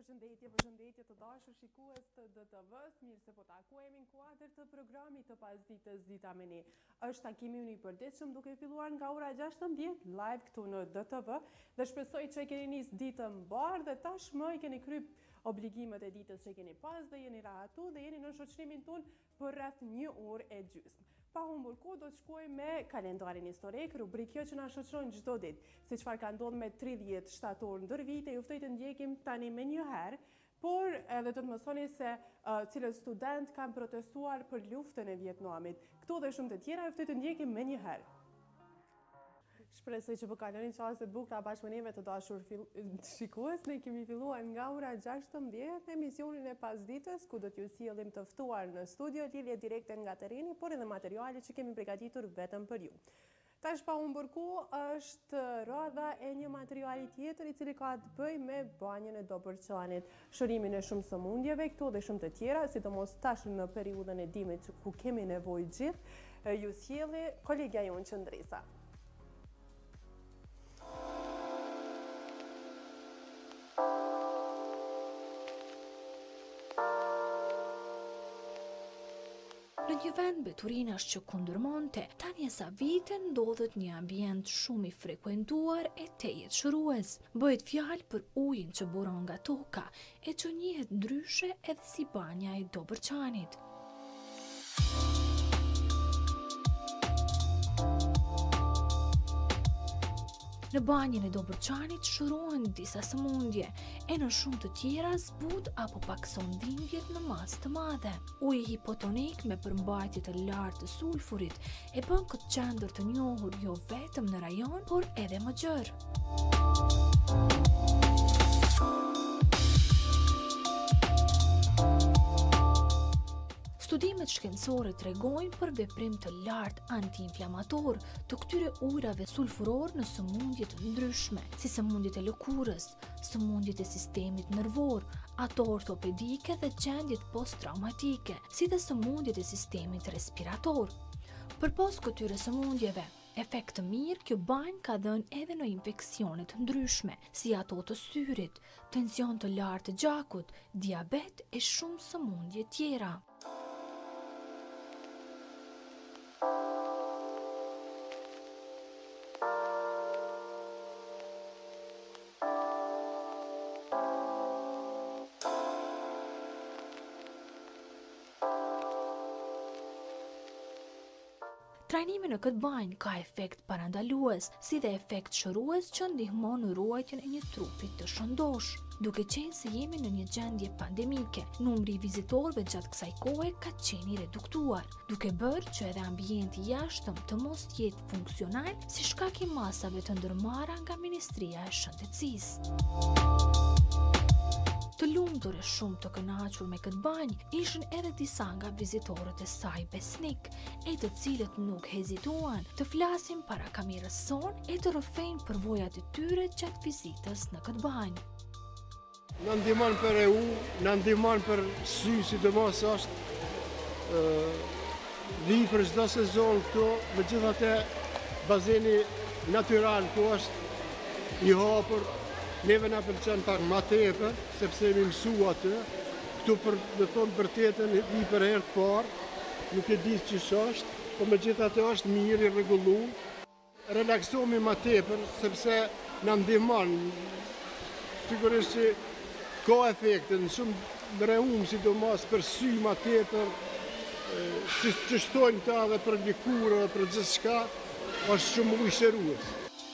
Përshëndetje të dashur shikues të DTV-s, mirë se po takohemi në kuadër të programit të pasdites Dita me ne. Është takimi ynë i përditshëm duke filluar nga ora 16 live këtu në DTV dhe shpresoj që e keni nisë ditën mbar dhe tashmë i keni kryp obligimet e ditës që keni pas dhe jeni rahatu dhe jeni në shoqërimin tonë për rreth 1 orë e gjysmë. Pa humbur kohë do të shkoj me kalendarin historik, rubrikë që na shoqëron çdo ditë, si çfarë ka ndodhur me 30 shtator ndër vite, ju ftoj të ndjekim tani me një herë, por edhe të të mësoni se cilët student kanë protestuar për luftën e Vietnamit. Këto dhe shumë të tjera ju ftoj të ndjekim me një herë. Shpresoj që po kaloni çaste të bukura bashkë me neve të dashur shikues. Ne kemi filluar nga ora 16 emisionin e pasdites, ku do t'ju sjellim të ftuar në studio lidhje direkte nga terreni, por edhe materiale që kemi përgatitur vetëm për ju. Tash pa humbur kohë është radha e një materiali tjetër i cili ka të bëjë me banjën e Dobërçanit, shërimin e shumë sëmundjeve, këto dhe shumë të tjera, sidomos tash në periudhën e dimrit ku kemi nevojë gjithë, ju sjelli kolegja jonë Qëndresa. Në një vend beturinash që kundërmonte, tani e sa vite ndodhet një ambient shumë i frekuentuar e tejet shërues. Bëhet fjalë për ujin që buron nga toka e që njihet ndryshe edhe si banja e Dobërçanit. Në banjën e Dobërçanit shërohen disa sëmundje, e në shumë të tjera zbut apo pakson dhimbjet në masë të madhe. Uji hipotonik me përmbajtje të lartë të sulfurit e bën këtë qendër të njohur jo vetëm në rajon, por edhe më gjerë. Studimet shkencore tregojnë për veprim të lartë antiinflamator të këtyre ujrave sulfuror në sëmundje të ndryshme, si sëmundjet e lëkurës, sëmundjet e sistemit nervor, ato ortopedike dhe gjendjet post-traumatike, si dhe sëmundjet e sistemit respirator. Përpos këtyre sëmundjeve, efekt të mirë kjo banjë ka dhënë edhe në infeksionet të ndryshme, si ato të syrit, tension të lartë të gjakut, diabet e shumë sëmundje tjera. Trajnimi në këtë banjë ka efekt parandalues, si dhe efekt shërues që ndihmon në ruajtjen e një trupi të shëndosh. Duke qenë se jemi në një gjendje pandemike, numri i vizitorëve gjatë kësaj kohe ka qenë i reduktuar, duke bërë që edhe ambienti jashtëm të mos jetë funksional si shkak i masave të ndërmarra nga Ministria e Shëndetësisë. Të lumtur e shumë të kënaqur me këtë banjë ishin edhe disa nga vizitorët e saj besnik, e të cilët nuk hezituan të flasin para kamerës son e të rrëfejnë përvojat e tyre gjatë vizitës në këtë banjë. Në ndihmon për në ndihmon për sy, sidomos është vi për çdo sezon këtu, megjithatë bazeni natyral ku është i hapur. Neve na pëlqen pak më tepër, sepse jemi mësuar aty. Këtu për të thonë vërtetën vi për herë të parë, nuk e di ç'ish është, por megjithatë është mirë i rregulluar. Relaksohemi më tepër sepse na ndihmon. Sigurisht që ka efekte në shumë rehum, sidomos për sy më tepër, që shtojnë ta dhe për lëkurë, për gjithçka, është shumë ujërues.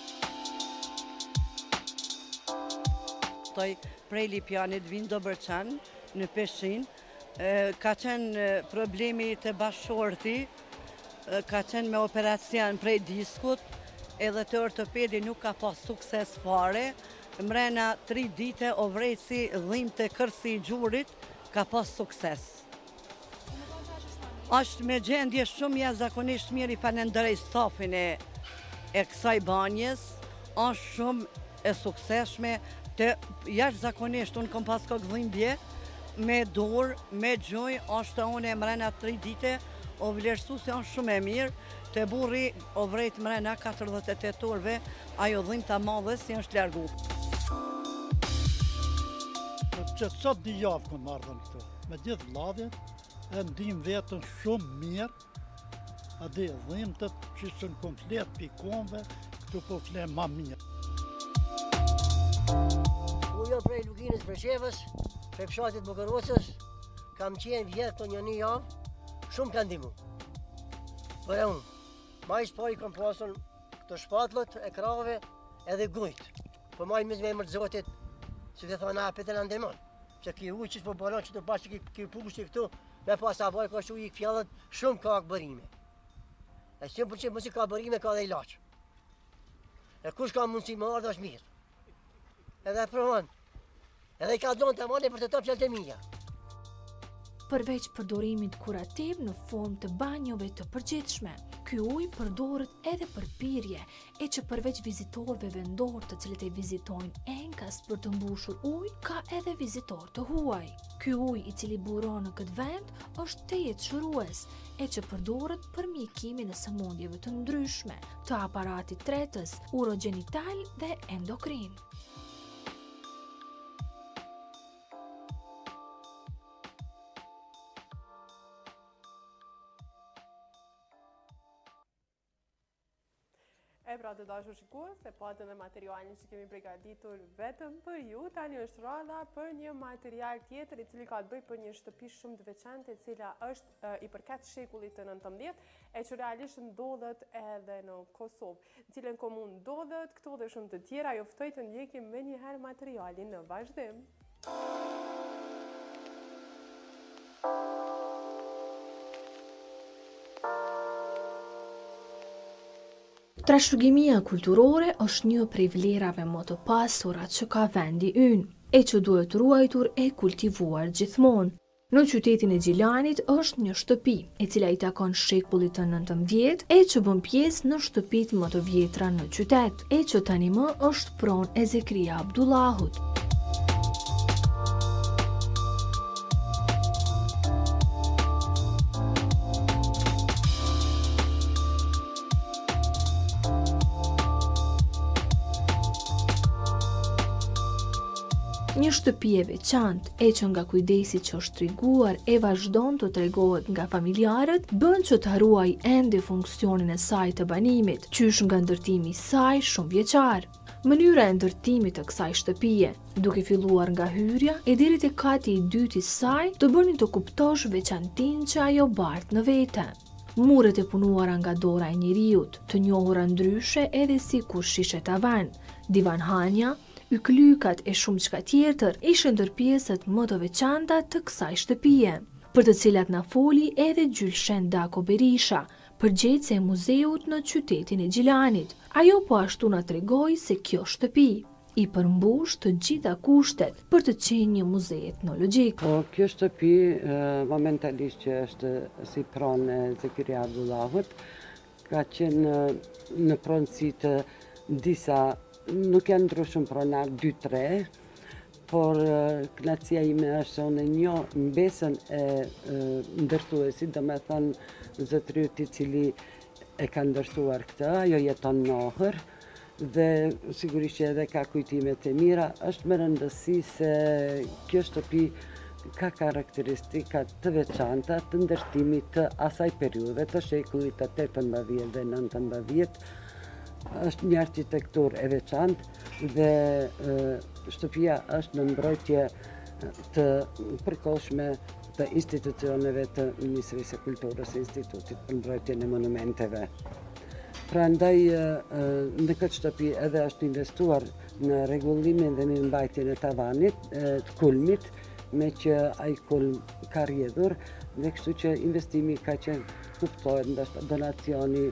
Prej Lipjanit vinë Dobërçan në Peshin, ka qenë problemi të bashkëshorti, ka qenë me operacion prej diskut, edhe të ortopedi nuk ka pas sukses fare, mrena 3 dite ovrejtësi dhimbje të kërsi i gjurit ka pas sukses. Është me gjendje shumë jashtëzakonisht mirë, i falenderoj stafin e kësaj banjës, është shumë e suksesshme. Jashtëzakonisht unë kam pas kokë dhimbje me dorë, me gjunjë, është unë e mrena 3 dite, o vlerësu se është shumë e mirë, të burri o vrejt mrena 48 orëve, ajo dhimbje ta madhe si është largu. që sot një javë këmë ardhën këtu, me gjithë vladit, e ndim vetën shumë mirë, a dhe dhimtët që së në komplet pikonve, këtu po flemë ma mirë. Unë jam prej Luginës Breshevës, prej fshatit Bukarosës, kam qenë vjetë të një javë, shumë kanë ndimu. Për e unë, ma i shpoj kam pasën këtë shpatlët e krave edhe gujtë. Për ma i mizme e mërëzotit, që të thonë apet e në ndimon. Që ki ujë që po banon që të bashkë që ki pushti këtu, me pas abaj ka shu i fjallët, shumë ka akbërime. E 100% mësi ka akbërime ka dhe ilaqë. E kush ka mundësi më ardhë është mirë. Edhe provon. Edhe i ka donë të amane për të të fjallë të mija. Përveç përdorimit kurativ në formë të banjove të përgjithshme, ky ujë përdoret edhe për pirje, e që përveç vizitorëve vendor të cilët e vizitojnë enkas për të mbushur ujë, ka edhe vizitor të huaj. Ky ujë i cili buron në këtë vend është tejet shurues, e që përdoret për mjekimin e sëmundjeve të ndryshme, të aparatit tretës, urogenital dhe endokrin. E pra të dashur shikues, se patë edhe materialin që kemi përgatitur vetëm për ju, tani është rradha për një material tjetër i cili ka të bëjë për një shtëpi shumë të veçantë, e cila është i përket shekullit të 19, e që realisht ndodhet edhe në Kosovë. Në cilën komunë ndodhet, këto dhe shumë të tjera, ju ftoj të ndjekim me njëherë materialin në vazhdim. Trashëgimia kulturore është një prej vlerave më të pasura që ka vendi ynë, e që duhet ruajtur e kultivuar gjithmonë. Në qytetin e Gjilanit është një shtëpi, e cila i takon shekullit të 19, e që bën pjesë në shtëpit më të vjetra në qytet, e që tani më është pronë e Zekria Abdullahut. Një shtëpi e veçantë, e që nga kujdesi që është treguar e vazhdon të tregohet nga familjarët, bën që të ruaj ende funksionin e saj të banimit, qysh nga ndërtimi i saj shumë vjeçar. Mënyra e ndërtimit të kësaj shtëpie, duke filluar nga hyrja e deri te kati i dytë i saj, të bënin të kuptosh veçantinë që ajo bart në vete. Muret e punuara nga dora e njeriut, të njohura ndryshe edhe si kur shishe tavan, divanhanja, ykklykat e shumë çka tjetër ishin ndër pjesët më të veçanta të kësaj shtëpie, për të cilat na foli edhe Gjylshen Dako Berisha, përgjegjëse e muzeut në qytetin e Gjilanit. Ajo po ashtu na tregoi se kjo shtëpi i përmbush të gjitha kushtet për të qenë një muze etnologjik. Kjo shtëpi momentalisht që është si pronë e Zekria Abdullahut, ka qenë në pronësi të disa, nuk janë ndryshëm pronar 2-3, por kënaqësia ime është se unë njoh mbesën e ndërtuesit, do me thënë zotëriut i cili e ka ndërtuar këtë, ajo jeton në Ohër, dhe sigurisht edhe ka kujtimet e mira. Është më rëndësi se kjo shtëpi ka karakteristika të veçanta të ndërtimit të asaj periudhe të shekullit të 18 dhe 19. Është një arkitektur e veçantë dhe shtëpia është në mbrojtje të përkohshme të institucioneve të Ministrisë së Kulturës e Institutit për mbrojtjen e monumenteve. Prandaj në këtë shtëpi edhe është investuar në rregullimin dhe mirëmbajtjen e tavanit, të kulmit, me që ai kulm ka rrjedhur dhe kështu që investimi ka qenë kuptohet ndoshta donacioni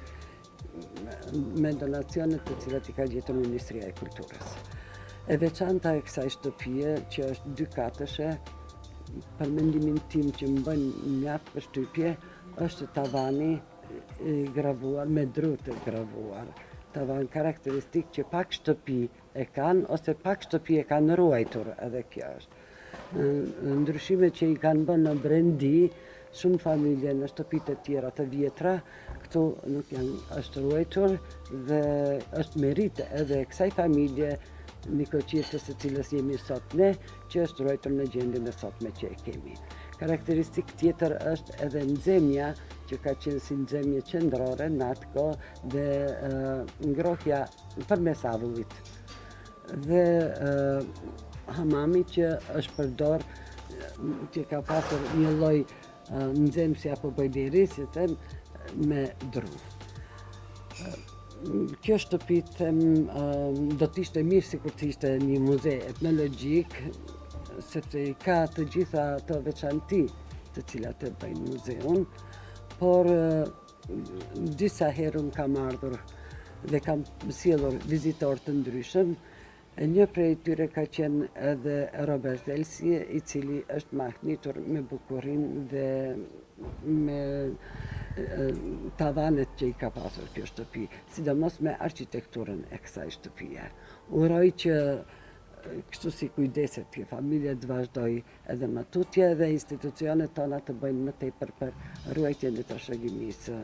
me donacionet të cilat i ka gjetur Ministria e Kulturës. E veçanta e kësaj shtëpie, që është 2 katëshe, për mendimin tim që më bën mjaft përshtypje, është tavani gravuar me dru të gravuar. Tavan karakteristik që pak shtëpi e kanë, ose pak shtëpi e kanë ruajtur, edhe kjo është. Ndryshimet që i kanë bën në brendi, shumë familje në shtëpit e tjera të vjetra, këtu nuk janë, është ruajtur dhe është merit edhe kësaj familje një koqirë se cilës jemi sot ne, që është ruajtur në gjendjen e sotme që e kemi. Karakteristik tjetër është edhe nxemja, që ka qenë si nxemje qendrore në atë kohë dhe ngrohja përmes avullit. Dhe hamami që është përdor, që ka pasur një lloj nxemsi apo bojleri, si them, me dru. Kjo shtëpi, do t'ishte mirë sikur t'ishte një muze etnologjik, sepse i ka të gjitha ato veçanti të cilat e bëjnë muzeun, por disa herë unë kam ardhur dhe kam sjellur vizitorë të ndryshëm. Një prej tyre ka qenë edhe Robert Elsie, i cili është mahnitur me bukurinë dhe me tavanet që i ka pasur kjo shtëpi, sidomos me arkitekturën e kësaj shtëpie. Uroj që kështu si kujdeset kjo familje të vazhdoj edhe më tutje dhe institucionet tona të bëjnë më tepër për ruajtjen e trashëgimisë.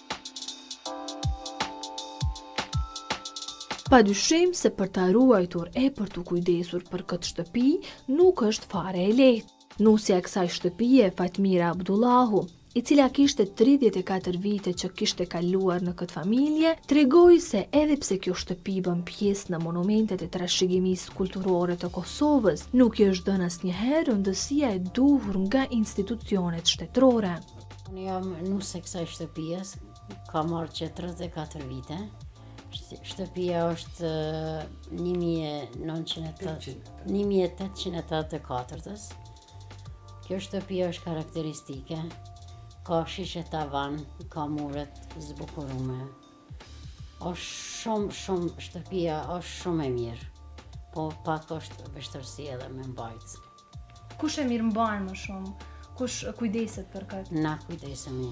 Pa dyshim se për ta ruajtur e për të kujdesur për këtë shtëpi nuk është fare e lehtë. Nusja e kësaj shtëpie, Fatmira Abdullahu, i cila kishte 34 vite që kishte kaluar në këtë familje, tregoi se edhe pse kjo shtëpi bën pjesë në monumentet e trashëgimisë kulturore të Kosovës, nuk i është dhënë asnjëherë rëndësia e duhur nga institucionet shtetërore. Unë jam nuse kësaj shtëpijës, ka marrë që 34 vite. Shtëpia është 1884. Kjo shtëpi është karakteristike, ka shishe tavan, ka muret zbukurume. Është shtëpia është shumë e mirë, po pak është vështirësi edhe me mbajtës. Kush e mirë mban më shumë? Kush kujdeset për këtë? Na kujdesemi.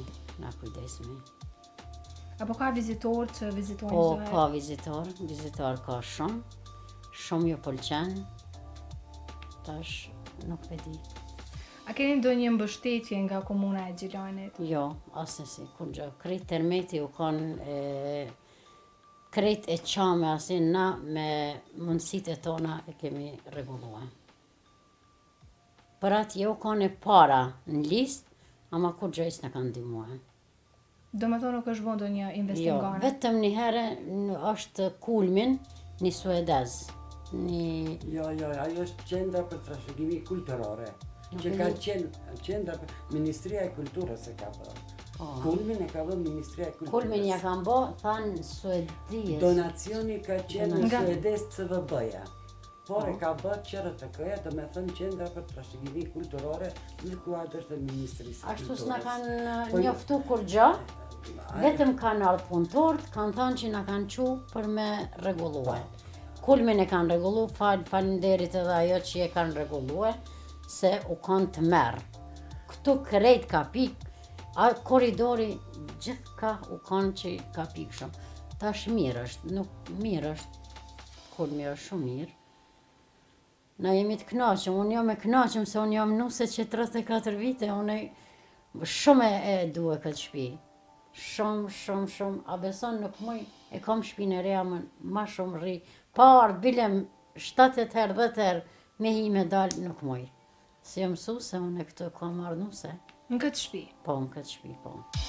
Apo ka vizitorë që vizitojnë Po, zë? ka vizitor ka shumë ju pëlqen, tash nuk e di. A keni ndonjë mbështetje nga komuna e Gjilanit? Jo, asnjësi, kur gjë. Krejt termeti u kanë krejt e qame asin na me mundësitë e tona e kemi rregulluar. Për atë jo kanë e para në listë, ama kur gjë s'na kanë ndihmuar. Do më thonë nuk është bën ndonjë investim Jo, gane? vetëm një herë është kulmin një suedez. Jo, ajo është qendra për trashëgimi kulturore, që ka qenë qendra për Ministria e Kulturës e ka bërë. Kulmin e ka bërë Ministria e Kulturës. Kulmin ja kanë bë, thanë Suedijës. Donacioni ka qenë në suedez CVB-ja. Por e ka bërë QRTK-ja, do me thënë qendra për trashëgimi kulturore në kuadër të Ministrisë e Ashtu Kulturës. s'na kanë njoftu kur gjë, vetëm kanë ardhur punëtorët, kanë thënë që na kanë çu për me rregulluar. Kulmin e kanë rregulluar, falenderit edhe ajo që e kanë rregulluar, se u kanë të merë. Këtu krejt ka pik, koridori gjithka u kanë që ka pik shumë. Tash mirë është, nuk mirë është, kulmi është shumë mirë. Na jemi të kënaqëm, unë jam e kënaqëm se unë jam nuse që 34 vite, unë shumë e dua këtë shtëpi. Shumë, a beson nuk muj, e kam shtëpinë e reja ma shumë rri. Parë, bilem 7 herë, 10 herë, me hi me dalë nuk muj. Si jam mësuse, unë e këtë kam marrë nuse. Në këtë shtëpi? Po, në këtë shtëpi, po.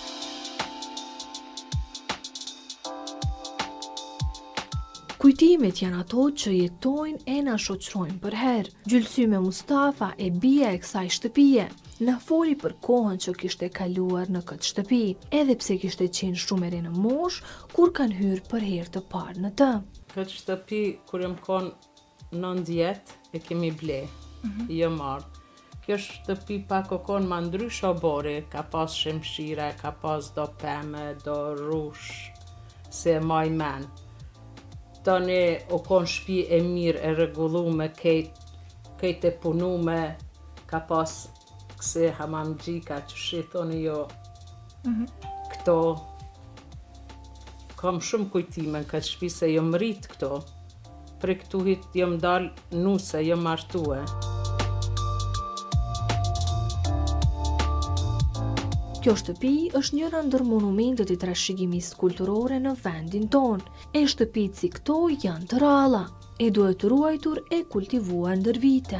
Kujtimet janë ato që jetojnë e na shoqërojnë për herë. Gjylsyme Mustafa e bia e kësaj shtëpie na foli për kohën që kishte kaluar në këtë shtëpi, edhe pse kishte qenë shumë e re në moshë kur kanë hyrë për herë të parë në të. Këtë shtëpi kur jam konë 90 e kemi ble, jo marrë. Kjo shtëpi pak o konë ma ndryshe bori, ka pas shemshira, ka pas do peme, do rush, se maj men. Tani o konë shpi e mirë e rregullume, kejt e punume, ka pas këse hamam gjika që shithoni jo. Këto, kam shumë kujtime në këtë shtëpi se jom rrit këto. Për këtu hit jom dal nuse, jom martue. Kjo shtëpi është njëra ndër monumentet e trashëgimisë kulturore në vendin tonë, e shtëpitë si këto janë të ralla, e duhet të ruajtur e kultivuar ndër vite.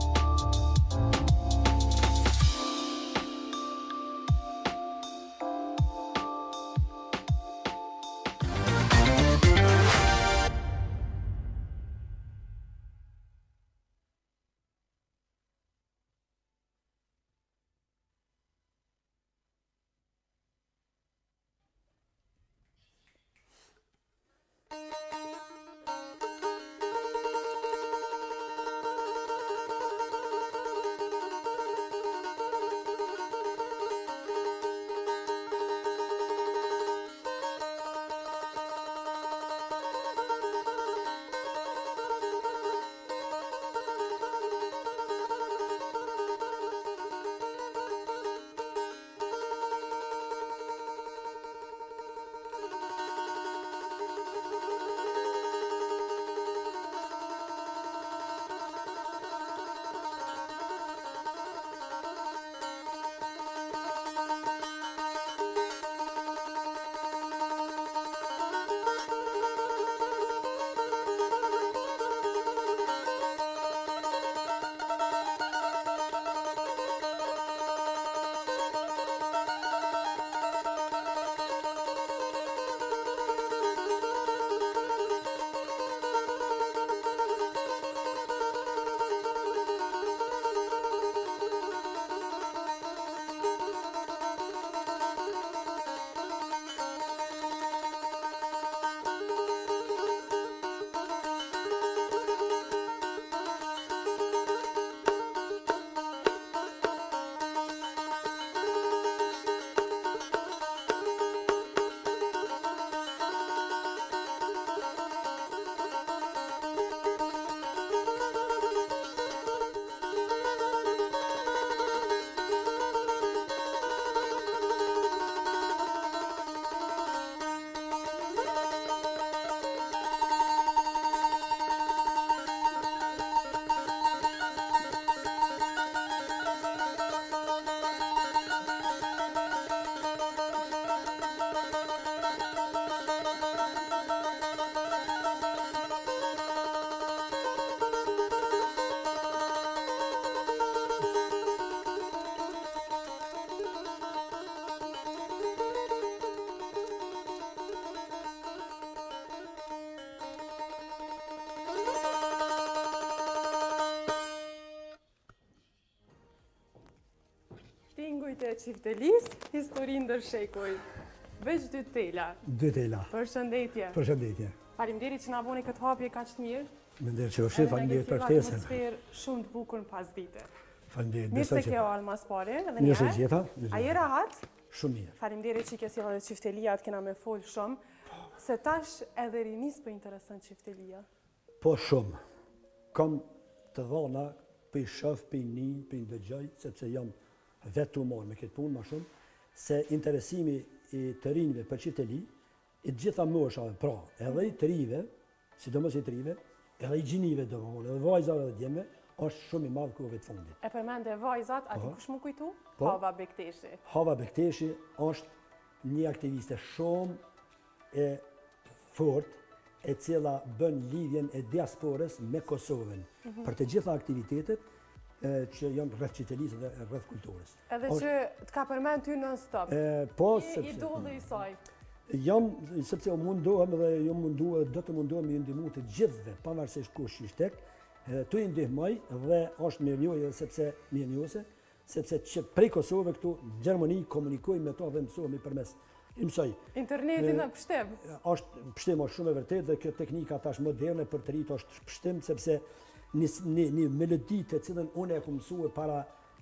Tingujt e qiftelis, histori ndër shekuj. Veç dy tela. Dy tela. Përshëndetje. Përshëndetje. Faleminderit që na bëni këtë hapje kaq të mirë. Mendoj që është faleminderit për ftesën. Atmosferë shumë të bukur pas dite. Faleminderit. Mirë se ke ardhur mas pare, edhe Mirë se gjeta. A je rahat? Shumë mirë. Faleminderit që ke sjellë edhe çiftelia, kena me fol shumë. Se tash edhe rinis po intereson çiftelia. Po shumë. Kam të dhona për i shoh, për i një, për i ndëgjoj, sepse jam vetë të marrë me këtë punë ma shumë, se interesimi i të rinjve për çifteli, i gjitha moshave, pra, edhe i të rive, sidomos i të rive, edhe i gjinive do më edhe vajzave dhe djemve, është shumë i madhë kohëve të fundit. E përmende vajzat, ati kush më kujtu? Po. Hava Bekteshi. Hava Bekteshi është një aktiviste shumë e fort, e cila bën lidhjen e diasporës me Kosovën, për të gjitha aktivitetet që janë rreth qitelisë dhe rreth kulturës. Edhe që të ka përmend ty non-stop. Po, I do dhe i saj. Jam, sepse o mundohem dhe do të mundohem i ndihmu të gjithëve, pavarësisht kush ishte tek, tu i ndihmoj dhe është mirënjohje sepse që prej Kosovë këtu në Gjermani komunikoj me to dhe mësohemi përmes imsoj. Internetin në pështem. Është pështem është shumë e vërtet dhe kjo teknika tash moderne për të rritë është pështem sepse një melodi të cilën unë e ku mësue para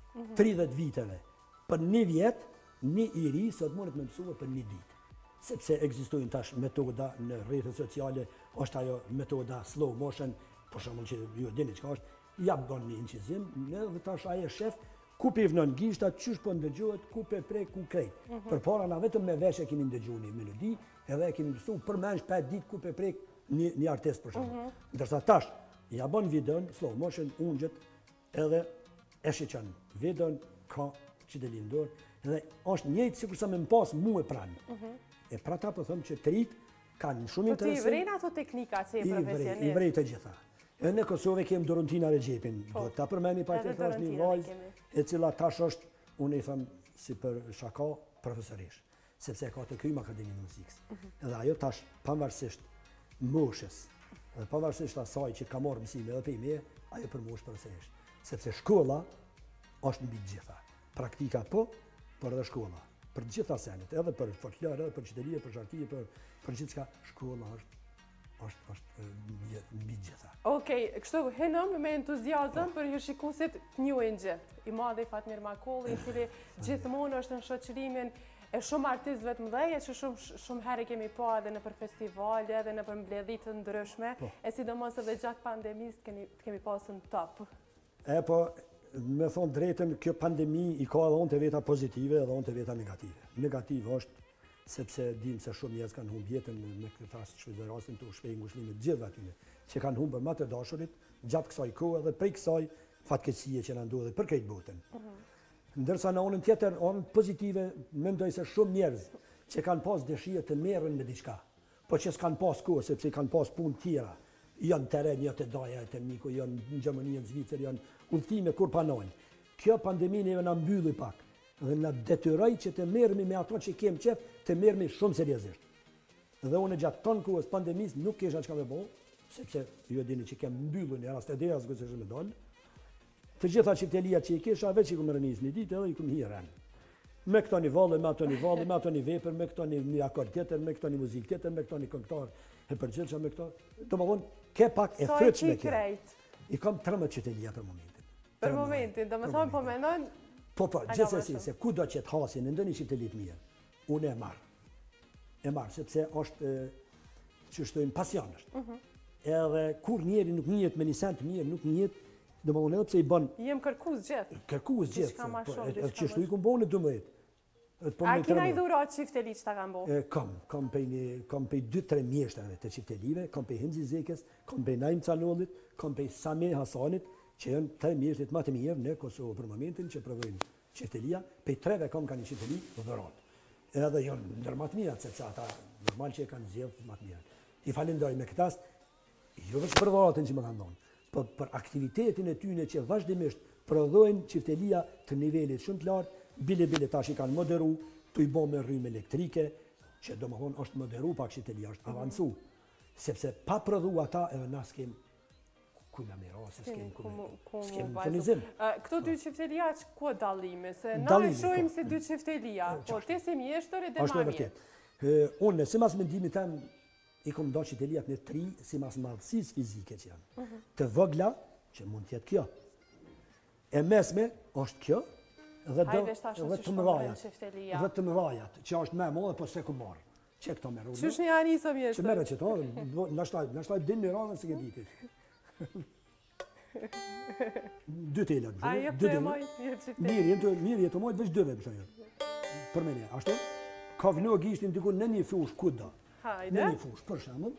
30 viteve. Për një vjet, një i ri sot mundet me mësue për një ditë. Sepse ekzistojnë tash metoda në rrjetet sociale, është ajo metoda slow motion, për shembull që ju dini çka është, ja bën një incizim, dhe tash ai e shef ku pe vnon gishta, çysh po ndëgjohet, ku pe prek, ku krejt. Përpara na vetëm me vesh e kemi ndëgjuar një melodi, edhe e kemi mësuar përmendsh 5 ditë ku pe prek një artist për shembull. Ndërsa tash ja bën videon slow motion, ungjet edhe e shiqen. Videon ka çidelin dorë Dhe është njëjtë sikur sa me më pas mu e pranë. E pra ta po thëmë që të rritë kanë shumë Po ti i interesim. vrejnë ato teknika që i profesionist? I vrej të gjitha. E në Kosovë kemë Dorontina Regjepin. Do ta përmeni pa që është një vajzë e cila tash është, unë i thëmë si për shaka, profesorish. Sepse e ka të Krym Akademinë e Muzikës. Edhe ajo tash pavarësisht moshës, dhe pavarësisht asaj që ka marrë mësime edhe pejme, ajo për moshë profesorish. Sepse shkolla është mbi të gjitha. Praktika po, por edhe shkolla. Për të gjitha senet, edhe për folklore, edhe për qytetie, për sharkie, për gjithçka, shkolla është mbi të gjitha. Okej, kështu henëm me entuziazëm për shikuesit njohin gjithë. I madhi Fatmir Makolli, i cili gjithmonë është në shoqërimin e shumë artistëve të mëdhenj, që shumë herë kemi pa edhe në për festivale, edhe në për mbledhje të ndryshme, e sidomos edhe gjatë pandemisë kemi pasur në top. Po, me thonë drejtën, kjo pandemi i ka edhe onë të veta pozitive edhe onë të veta negative. Negative është sepse dim se shumë njerëz kanë humbur jetën me këtë rast shpejtë rastin të shpejt ngushëllimit të gjithë atyre që kanë humbur më të dashurit gjatë kësaj kohe dhe prej kësaj fatkeqësie që na ndodhi për këtë botën. Ndërsa në anën tjetër, anën pozitive, mendoj se shumë njerëz që kanë pas dëshirë të merren me diçka, po që s'kan pas kohë sepse kanë pas punë tjera, janë teren, janë të daja, të miku, janë në Gjermani, në Zvicër, janë udhëtime kur panojnë. Kjo pandemi neve na mbylli pak dhe na detyroi që të merremi me ato që kem qef, të merremi shumë seriozisht. Dhe unë gjatë tonë kohës pandemisë nuk kisha çka me bëu, sepse ju dini që kem mbyllur në rast të deras që më don. Të gjitha qiftelia që i kisha, veç i ku më rënis një ditë edhe i ku më hiren. Me këto një valle, me ato një valle, me ato një vepër, me këto një akord tjetër, me këto një muzikë tjetër, me këto një këngëtar e përgjithshëm, me këto. Do më vonë, ke pak e fryqme kjo. I kam 13 qytelia për momentin. Për momentin, do më thonë po menon... Po, gjithsesi, se ku do që të hasin në ndonjë qytelit mirë, unë e marr. E marr, sepse është, që shtojnë pasion është. Edhe kur njeri nuk njihet me një sent mirë, nuk njihet, do më edhe pse i bën... Jem kërkues gjithë. Kërkues gjithë, që shtu i kumë bënë 12. A kina i dhurat qifteli që ta kanë bëhë? Kam pej 2-3 mjeshtërve të qiftelive, kam pej Himzi Zekës, kam pej Naim Canollit, kam pej Sami Hasanit, që janë 3 mjeshtrit më të mirë në Kosovë për momentin që provojnë qiftelia, pej 3-ve kam ka një qifteli dhurat. Edhe janë ndër më të mirat, sepse ata normal që e kanë zjedhë më të mirat. I falenderoj me këtas, jo veç për dhuratën që më kanë dhonë, për aktivitetin e tyne që vazhdimisht prodhojnë qiftelia të nivelit shumë të lartë, bile tash i kanë moderu, të i bo me rrymë elektrike, që do më thonë është moderu pak qiftelia, është avancu. Sepse pa prodhu ata edhe na s'kem kujna mira, se s'kem furnizim. Këto dy qiftelia që ku dalime? Se na e shojmë si dy qiftelia, po ti si mjeshtër e dhe ma mjetë. Unë, si mas mendimi tem, i kom do qiteliat në 3 si mas madhësis fizike që janë. Të vëgla, që mund tjetë kjo. E mesme, është kjo, dhe të mëdhajat, që është me modhe, po se ku marë. Që këto me rrugë? Qysh një anisëm jeshtë? Që mere që to, nashtaj din një rrugë, se ke diti. 2 telat, 2 telat. Mirë jetë mojtë, veç 2 për shajër. Për mene, ashtu, ka vënohë gishtin të ku në një fush, ku da. Në një fush, për shemull,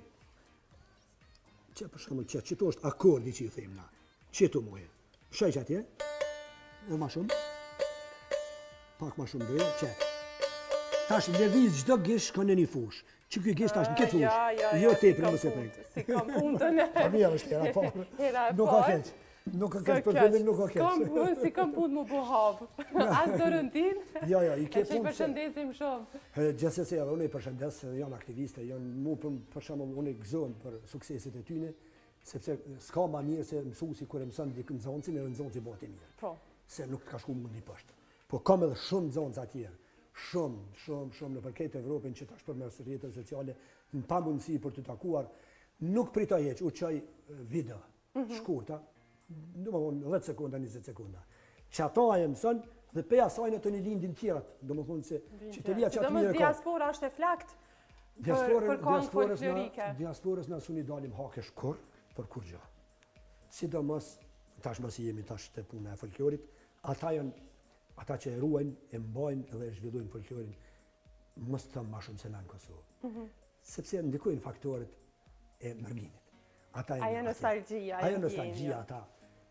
që to është akordi që i thejmë na, që to moje, shaj që atje, dhe ma shumë, pak ma shumë dhe, që, tash lëviz gjdo gish ka në një fush, që kjo gish tash në këtë fush, jo te për mëse prejtë. Si kam punë të në. Pa mirë është hera parë, nuk ka keq. Nuk ka keq për filmin, nuk ka keq. Si kam punë më buhavë. As do rëndin. Jo, i ke punë. E që i përshëndesim shumë. Gjithsesi edhe unë i përshëndes, janë aktiviste, janë mu për shembull unë i gëzohen për sukseset e tyne, sepse s'ka ma mirë se mësuesi kur e mëson dikë nxënësin e nxënësi bëhet i mirë. Po. Se nuk ka shku mundi poshtë. Po kam edhe shumë nxënës atje. Shumë në përket Evropën që tash për mes rrjeteve sociale, në pamundësi për të takuar, nuk pritoj hiç, u çoj video shkurta, domethënë 10 sekonda, 20 sekonda. Që ato e mëson dhe pe asaj në të një lindin tjerat, domethënë se qytetia që aty mirë ka. Diaspora është e flakt për kohën folklorike. Diasporës na suni dalim hakesh kur për kur gjë. Sidomos tash mos jemi tash te puna e folklorit, ata që e ruajnë, e mbajnë dhe e zhvillojnë folklorin, mos të thëmë ma shumë se na në Kosovë. Sepse ndikojnë faktorët e mërginit. Ajo nostalgjia. Ajo nostalgjia ata.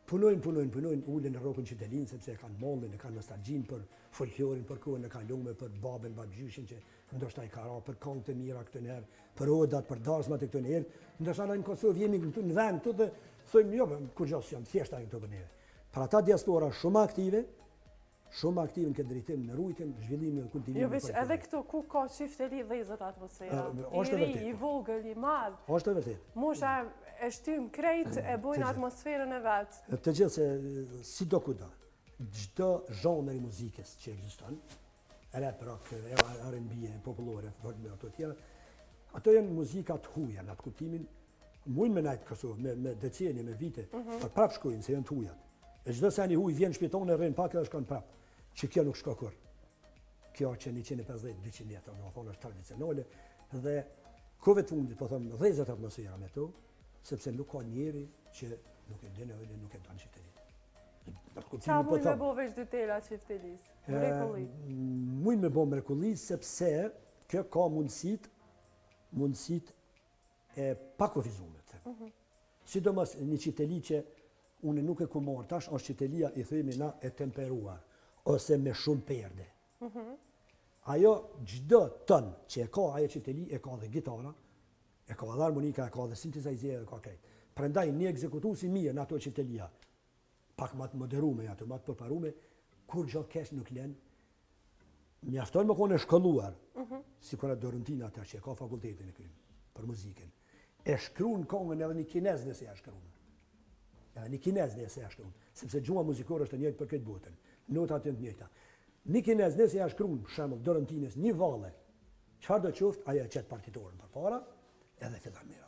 punojnë, ullin në rokën qytelinë, sepse kanë mollin, kanë nostalgjinë për folklorin, për kohën e kalume, për babën, babgjyshin, që ndoshta i ka ra, për këngë të mira këtë njerë, për odat, për darsmat e këtë njerë, ndoshta në Kosovë jemi në vend të dhe thëjmë, jo, kur gjosë janë thjeshta në këtë për njerë. Për ata diaspora shumë aktive në këtë drejtim, në rujtjen, zhvillimin dhe kultivimin. Jo, veç edhe këtu, ku ka qifteli dhezët atmosfera? I ri, i vogël, i madh. Është e vërtet. Mosha e shtym krejt, e bojnë atmosferën e vetë. Të gjithë se si do kuda, gjdo zhonër i muzikës që egziston, rap, rock, R&B, popullore, ato tjera, ato janë muzikat huja, në atë kuptimin, mujnë me najtë Kosovë, me decenje, me vite, për prap shkojnë, se janë të hujat. E gjdo se një huj vjen shpitonë e rejnë pak edhe shkojnë prap, që kjo nuk shko kur. Kjo që 150-200 vjetër, në thonë është tradicionale, dhe kove të fundit, po thëmë, dhezët atmosfera me to, sepse nuk ka njeri që nuk e dene ojnë, nuk e donë qytetin. Qa mujnë me bo veç dytela qytetis? Mrekulli? Mujnë me bo mrekulli, sepse kjo ka mundësit e pakofizume. Sidomos një qyteli që unë nuk e ku marrë tash, është qytelia i thëjmi na e temperuar, ose me shumë perde. Ajo gjdo tënë që e ka ajo qyteli, e ka dhe gitara, e ka dhe harmonika, e ka dhe sintezajzere, e ka krejt. Prandaj një ekzekutu si mirë në ato qytelia, pak matë moderume, ato matë përparume, kur gjo kesh nuk len, mjafton më kone shkolluar, si kone Dorentina ta që e ka fakultetin e krymë, për muzikin. E shkruan kongën edhe një kinez nëse e shkruan. Edhe një kinez nëse e shkruan, sepse gjua muzikore është të njëjtë për këtë botën, notat të njëjta. Një kinez nëse e shkruan, për shembull Dorentines, një valle, çfarë do qoftë, ajo e qet partitorën përpara, edhe fillan mira.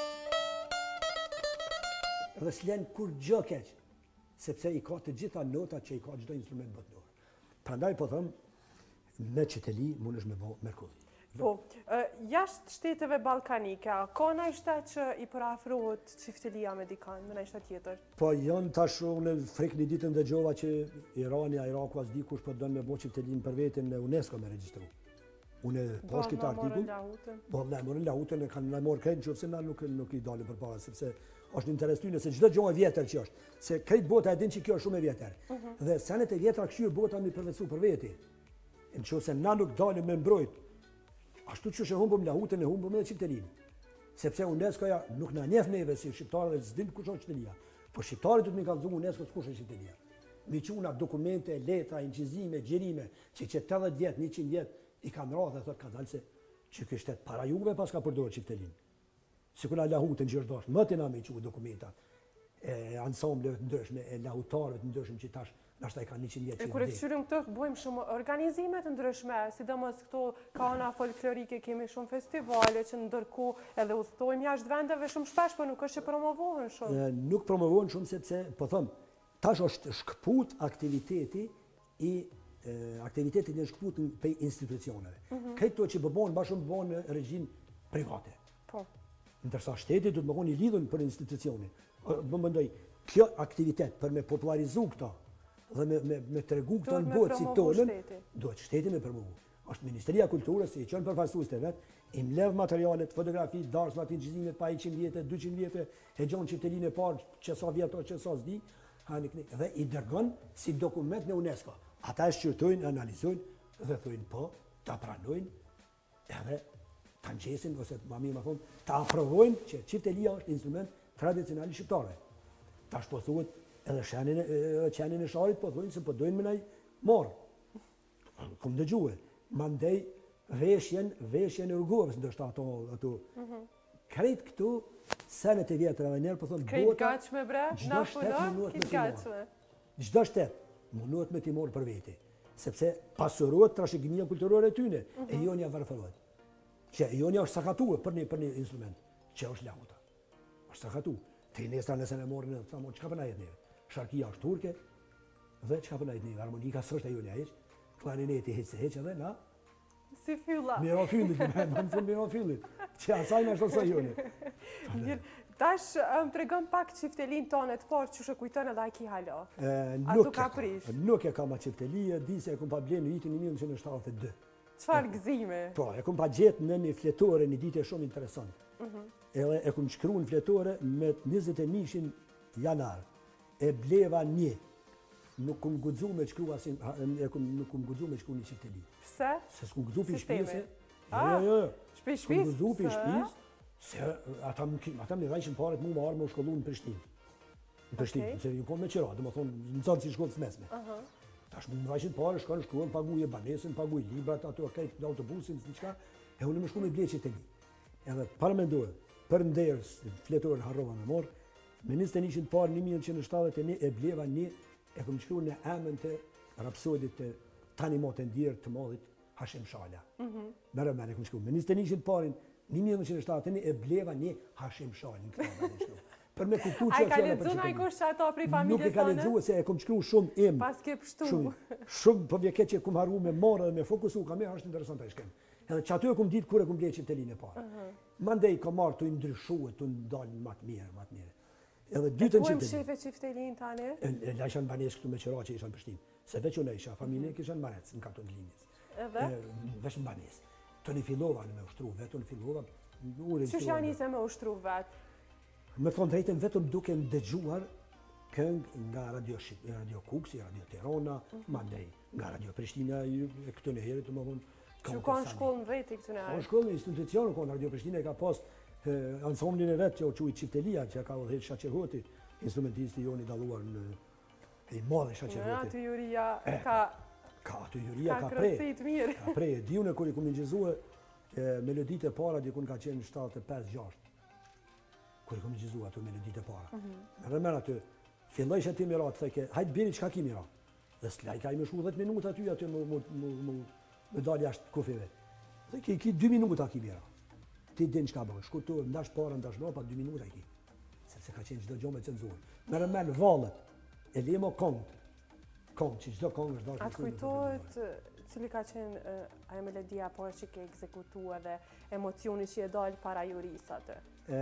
Edhe s'len kur gjë keq, sepse i ka të gjitha notat që i ka çdo instrument botëror. Prandaj po them, me qyteli mundesh me bë mrekulli. Po, jashtë shteteve ballkanike, ka në shtet që i përafrohet qiftelia me dikan, me në shtet tjetër? Po, janë tash unë frek një ditën dëgjova që Irani, Iraku, as dikush po dënë me bo qiftelin për vetin në UNESCO me regjistru. Unë pash këtë artikull. Po, ne morën lahutën, e kanë morë krejtë, që na nuk i dalë për para, sepse është një interes tyne, se çdo gjë e vjetër që është. Se krejtë bota e din që kjo është shumë e vjetër. Dhe senet e vjetra këshyr bota mi përvecu për veti. Nëse na nuk dalim me mbrojt, ashtu që e humbëm lahutën e humbëm edhe qiftelin. Sepse UNESCO-ja nuk na njeh neve si shqiptarëve s'dim kush është qiftelia. Po shqiptarët duhet mi kallëzu UNESCO kush është qiftelia. Mi quna dokumente, letra, inqizime, gjerime, që 80 vjet, 100 vjet i kanë radhë dhe thot ka dalë se që ky shtet para juve pas ka përdorur qiftelin. Sikuna lahutën që është dashur, më të na me qu dokumentat e ansambleve të ndryshme, e lahutarëve të ndryshme që tash nashta i kanë 100 vjet që kur e këshyrim këtë, bëjmë shumë organizime të ndryshme, sidomos këto kana folklorike, kemi shumë festivale që ndërkohë edhe udhtojmë jashtë vendeve shumë shpesh, por nuk është që promovohen shumë. Nuk promovohen shumë sepse, po them, tash është shkput aktiviteti në shkput për institucioneve. Këto që bëbon, ma shumë bëbon në regjim private. Ndërsa shteti du të më i lidhën për institucionin. Më mëndoj, kjo aktivitet për me popularizu këta dhe me të regu këta në botë si tonën, duhet shteti me përmovu. Është Ministeria Kulturës, i qënë përfaqësues të vetë, i mledh materialet, fotografi, darsmat, inqizimet pa 100 vjetë, 200 vjetë, e gjonë qiftelin e parë, që sa vjeto, që sa s'di, dhe i dërgon si dokument në UNESCO. Ata e shqyrtojnë, analizojnë dhe thujnë po, ta pranojnë, edhe ta nqesin, ose ma mirë ma thonë, ta aprovojnë që qiftelia është instrument tradicionali shqiptarëve. Ta shpothuhet edhe qenin e sharit, po thujnë se po dojnë me naj morë. Këmë dëgjue, mandej veshjen e urgovës, ndështë ato. Krejt këtu, senet e vjetër edhe njerë, po thonë, krejt gachme bre, na fudo, kit gachme. Gjdo shtet munduhet me ti morë për veti, sepse pasurohet trashëgimia kulturore e tyne, e jonja varfërohet. Që jonja është sakatuar për një instrument, që është lahuta. është sakatu. Trinestra nëse ne morën, thamë, çka po na jep neve? Sharkia është turke, dhe çka po na jep neve? Harmonika s'është ajo hiç. Klarineti hiç edhe na. Si fylla. Miro fyllit, më thon miro fyllit. Që asaj na është joni. Tash më tregon pak çiftelin tonë të parë që kujton edhe ai ki halo. Nuk e kam atë çifteli, di se e kam pa blen në vitin 1972. Çfarë gëzime? Po, e kam pa gjetë në një fletore një ditë shumë interesant. Edhe e kam shkruar në fletore me 21 janar. e bleva një. Nuk kum guxu me shkru asin, nuk kum guxu me shkru një qifteli. Pse? Se s'kum guxu për shpise. Jo. Shpi S'kum guxu për shpis, se ata më dhajshin paret mu më arë më shkollu në Prishtinë. Në Prishtinë, se ju konë me qëra, dhe më thonë, në zonë si shkollës mesme. Tash më dhajshin pare, shkruan, paguje banesën, paguje librat, ato kajt në autobusin, s'diqka, e unë më shku me ble qifteli. Edhe para me ndohë, për ndërës, fletorën harrova me morë, me 21 parë 1971 e bleva një, e këmë shkru në emën të rapsodit të tani motë ndjerë të modhit Hashim Shala. Mërë e këmë shkru. Me 21 parën 1971 e bleva një Hashim Shalin. Për me kuptu që... A i ka ledzun a i kush që ato pri familjes tonë? Nuk e ka ledzun, se e këmë shkru shumë im. Pas ke pështu. Shumë, për vjeket që e këmë harru me morë dhe me fokusu, ka me është interesant të ishkem. Edhe që aty e këmë ditë kur e këmë blejë qiftelinë e parë. Mandej ka marrë të ndryshuë, të ndalë matë mirë. Edhe dytën qiftelinë. Ku e më shefe qiftelinë tani? La isha në banesë këtu me qëra që isha në Prishtinë. Se veç unë isha, familje kisha në Marec, në katon Glinjes. Edhe? Veç në banesë. Të një fillova në me ushtru, vetë në fillova. Qysh janë njëse me ushtru vetë? Me thonë drejten vetëm duke në dëgjuar këngë nga Radio Kuksi, Radio Tirana, mandej nga Radio Prishtina, e këtë në herë të më thonë. Që ka në shkollë në veti këtë në herë? Ka në shkollë në institucionë, ka në Radio Prishtina e ka pas ansomblin e vetë që o quj qiftelia, që ka vëdhet Shaqerhoti, instrumentisti jo një daluar në i madhe Shaqerhoti. Aty juria ka... Ka aty juria ka prej. Ka krësit mirë. Ka prej. Diune kër i kumë njëzue, melodit e para dikun ka qenë 75-6. Kër i kumë njëzue ato melodit e para. Në rëmën aty, filloj që ti mira, të theke, hajtë bini qka ki mira. Dhe s'laj ka i me shku 10 minuta aty me dalë jashtë kufive. Dhe ki 2 minuta ki mira. Ti din qka bënë, shku të ndash para, ndash pa 2 minuta i ki. Sepse ka qenë qdo gjo me cenzurë. Me rëmen valët, e lemo kongët, që qdo kongë është dashë. Atë kujtojt, cili ka qenë ajo melodia parë që ke ekzekutua dhe emocioni që e dalë para jurisë atë?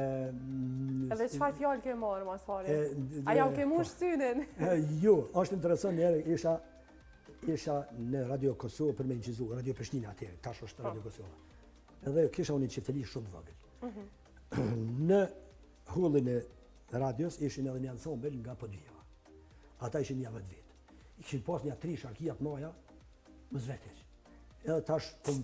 Edhe qëfar fjallë ke marë mas pare? Aja u ke mush synin? Jo, është interesant njerë, isha në Radio Kosovë për me inqizu, Radio Prishtina atëre, tash është Radio Kosovë. Edhe kisha unë një qifteli shumë vogël. Në hullin e radios ishin edhe një ansambel nga Podvijeva. Ata ishin një 10 vetë. I kishin pas një 3 sharkia të maja, më zveteq. Edhe tash po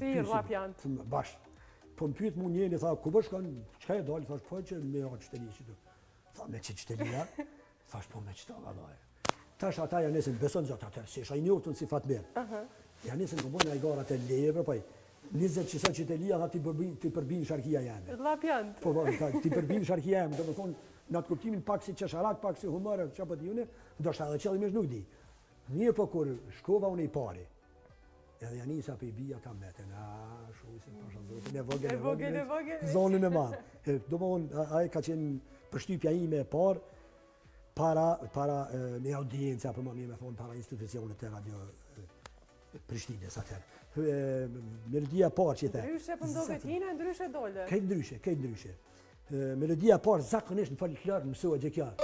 më pyet mu njëri, tha, ku bëshkan, qka e dalë? Thash, po që me a qëteli që të. Tha, me që qëtelia? Thash, po me qëta, vallaj. Tash ata janë nesin, beson gjatë atër, se isha i njoftën si Fatmer. Janë nesin këmbon e garat e leve, paj. 20 qësa qëtelia, tha ti përbin sharkia jeme. Lapjant. Po, ti përbin sharkia jeme, do më thonë, në atë kuptimin pak si qesharak, pak si humore, që apët june, do shta edhe qëllimisht nuk di. Një po kur shkova unë i pari, edhe janë njësa për i bia ta meten, shusin, pasha zotin, e vogel, zonën e madhë. Do më thonë, aje ka qenë përshtypja ime e parë, para një audiencia, për më mirë me thonë, para institucionet e Radio Prishtines atërë. Melodia parë që i the. Ndryshe për ndoket hina, ndryshe dole. Kejt ndryshe. Melodia parë zakonisht në folklor mësohet gjë kjo.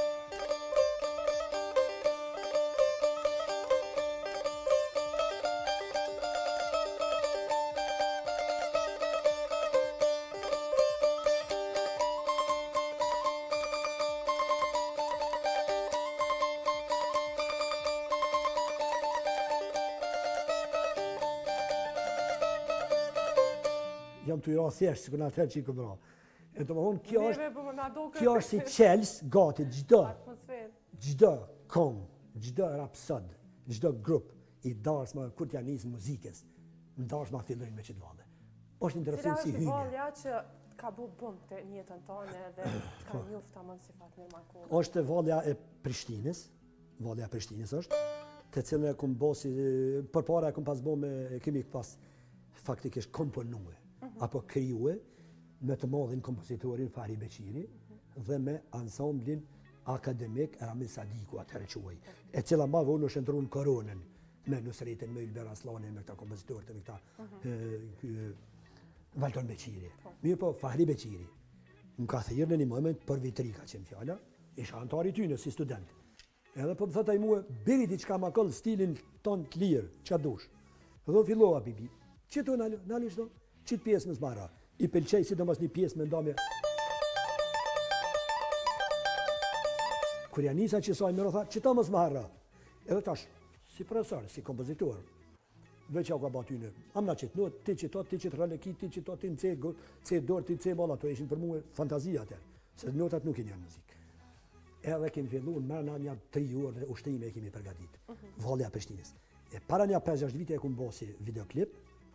Jam të i ra thjesht, si këna atër që i këmë ra. E të më thonë, kjo është si qels, gati, gjdo kong, gjdo rapsod, gjdo grup, i darës ma, kur t'ja njësë muzikës, në darës ma fillojnë me qëtë vale. është interesuar si hyjnë. Cila është valja që ka bu bënd të njëtën tonë dhe ka njufta më në si Fatmir Markolla? Është valja e Prishtinës është, të cilën e këmë bosi, për para e këmë pas bo me, kemi pas faktikisht komponue, apo kryue, me të modhin kompozitorin Fahri Beqiri dhe me ansamblin akademik Ramil Sadiku atëherë quaj, e cila ma vonë është ndru në koronën, me Nusretin, me Ylber Aslanin, me këta kompozitorët, me këta Valton Beqiri. Mirë po, Fahri Beqiri, më ka thirë në një moment për vitri ka qenë fjalla, isha antari tyne si student. Edhe po më thëtaj muë, biri ti qka ma këllë stilin ton të lirë, që dush. Dhe do fillova bibi, që tu nalë ishto, që të pjesë më zmara. I pëlqej si do mas një pjesë me ndamje. Kur ja nisa që saj më tha, që ta mos më harra. Edhe tash, si profesor, si kompozitor, veç ja ka ba ty në, am na qëtë not, ti qëto, ti qëtë rëleki, ti qëto, ti në ce dorë, ti ce balla, to ishin për mu fantazia atër, se notat nuk i një muzikë. Edhe kemi fillu në mërë një 3 orë dhe ushtrime e kemi përgatit, Valja Prishtinës. E para një 5-6 vite e kumë bo si videoklip,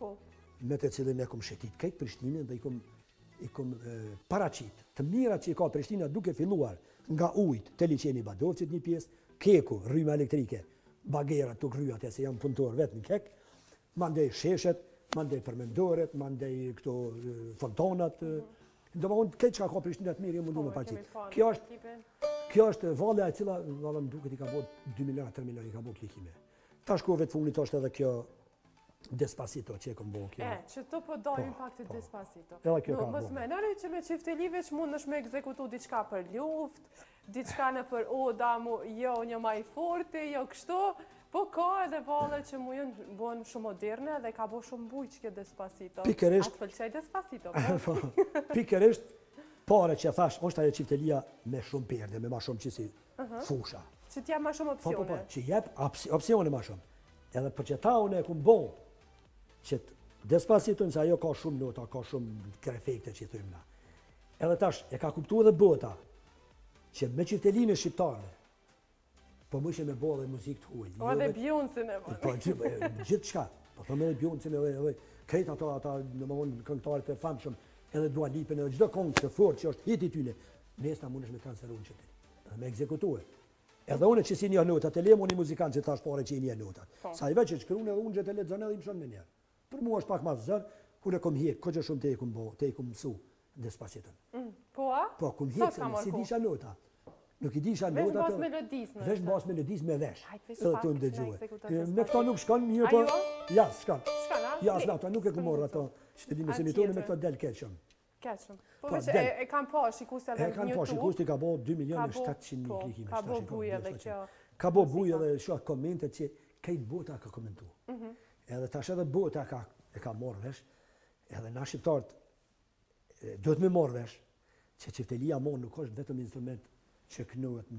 me të cilin e kumë shetit këtë Prishtinën dhe i kumë paracit. Të mira që i ka Prishtina duke filluar nga ujt të liqeni Badovcit një pjesë, keku, rryma elektrike, bagera të kryat e se jam punëtor vetë në kek, mandej sheshet, mandej përmendoret, mandej këto fontanat, do më unë këtë që ka Prishtina të mirë, mundu me paracit. Kjo është Valja e cila, më duket i ka bo 2 miliona, 3 miliona i ka bo klikime. Ta shkove të funit është edhe kjo Despacito që e kom bo kjo. Që të po dojmë pak të Despacito. Edhe kjo ka bo. Mos menari që me qiftelive që mund është me ekzekutu diçka për luft, diçka në për oda, jo një maj forte, jo kështu, po ka edhe valle që mu jënë bon shumë moderne dhe ka bo shumë bujq kjo Despacito. Pikërisht. Atë pëlqej Despacito. Pikërisht, pare që thash, është ajo qiftelia me shumë perde, me ma shumë qësi fusha. Që t'jep ma shumë opcione. Që jep opcione ma shumë. Edhe për që ta unë e kumë bon, që Despacito nëse ajo ka shumë nota, ka shumë krefekte që i thujmë na. Edhe tash, e ka kuptu edhe bota, që me qiftelinë shqiptare, po më ishe me bo dhe muzikë të huaj. O edhe Bjonsin e po. Gjithë qka. Po thëmë edhe Bjonsin edhe krejt ata në më unë këngëtarit e famshëm, edhe Dua Lipën, edhe gjdo kongë të fort që është hiti tyne, nesë na mund është me transferu në qëtëri, edhe me ekzekutue. Edhe une që si një notat, e lemo një muzikant që tash pare që i një notat. Sa i veç që shkru në unë gjë të letë zënë edhe i më shonë me njerë. Për mua është pak ma zërë, kur e kom hjek, ko që shumë te i kom mësu Despacitën. Po a? Po, kom hjek se si disha nota. Nuk i disha nota të... Vesh bas melodis me vesh. Edhe të ndëgjue. Me këta nuk shkon mirë, po... Ja, shkon. Ja, s'na, ta nuk e këmorë ato shtetime se mitone me këto del keqëm. Keqëm. Po veç e kam pa shikuste edhe në YouTube. E kam pa shikuste ka bo 2.700.000 klikime. Ka bo buj edhe kjo. Ka bo buj edhe shoh komente që kejt bota ka komentu. Edhe tash edhe bota e ka morë vesh, edhe na shqiptarët do të me morë vesh, që qiftelia mon nuk është vetëm instrument që kënohet